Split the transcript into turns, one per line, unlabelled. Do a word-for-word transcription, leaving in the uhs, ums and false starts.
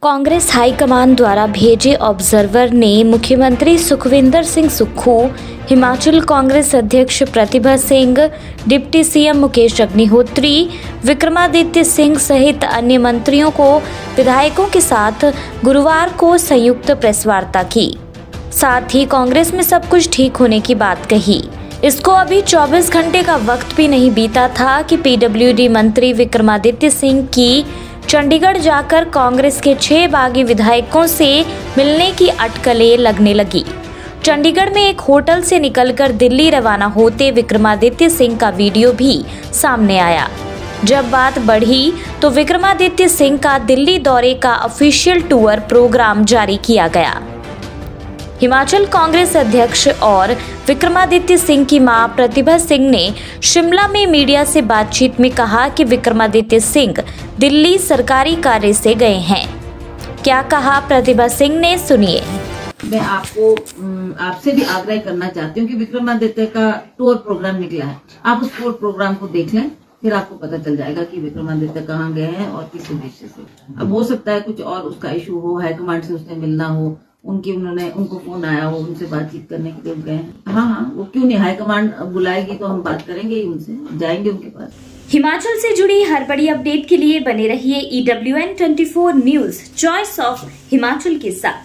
Congress high command द्वारा भेजे observer ने मुख्यमंत्री सुखविंदर सिंह सुक्खू, हिमाचल कांग्रेस अध्यक्ष प्रतिभा सिंह, डिप्टी सीएम मुकेश अग्निहोत्री, विक्रमादित्य सिंह सहित अन्य मंत्रियों को विधायकों के साथ गुरुवार को संयुक्त प्रेस वार्ता की। साथ ही कांग्रेस में सब कुछ ठीक होने की बात कही। इसको अभी चौबीस घंटे का वक्त भी नहीं बीता था कि पीडब्ल्यूडी मंत्री विक्रमादित्य सिंह की चंडीगढ़ जाकर कांग्रेस के छह बागी विधायकों से मिलने की अटकलें लगने लगी। चंडीगढ़ में एक होटल से निकलकर दिल्ली रवाना होते विक्रमादित्य सिंह का वीडियो भी सामने आया। जब बात बढ़ी तो विक्रमादित्य सिंह का दिल्ली दौरे का ऑफिशियल टूर प्रोग्राम जारी किया गया। हिमाचल कांग्रेस अध्यक्ष और विक्रमादित्य सिंह की मां प्रतिभा सिंह ने शिमला में मीडिया से बातचीत में कहा कि विक्रमादित्य सिंह दिल्ली सरकारी कार्य से गए हैं। क्या कहा प्रतिभा सिंह ने, सुनिए।
मैं आपको आपसे भी आग्रह करना चाहती हूँ कि विक्रमादित्य का टूर प्रोग्राम निकला है, आप उस टूर प्रोग्राम को देख लें, फिर आपको पता चल जाएगा कि विक्रमादित्य कहाँ गए हैं और किस उद्देश्य से। अब हो सकता है कुछ और उसका इशू हो, हाईकमांड से उसने मिलना हो, उनकी उन्होंने उनको फोन आया हो, उनसे बातचीत करने के लिए गए हैं। हाँ हाँ, वो क्यों नहीं, हाईकमांड बुलाएगी तो हम बात करेंगे ही उनसे, जाएंगे उनके पास।
हिमाचल से जुड़ी हर बड़ी अपडेट के लिए बने रहिए E W N twenty four news, choice of Himachal के साथ।